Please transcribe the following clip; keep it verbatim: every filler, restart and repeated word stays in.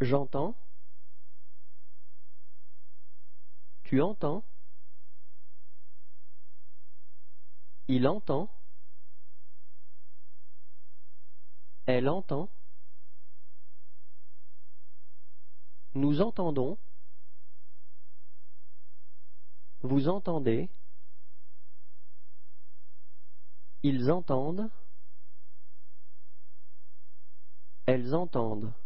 J'entends. Tu entends. Il entend. Elle entend. Nous entendons. Vous entendez. Ils entendent. Elles entendent.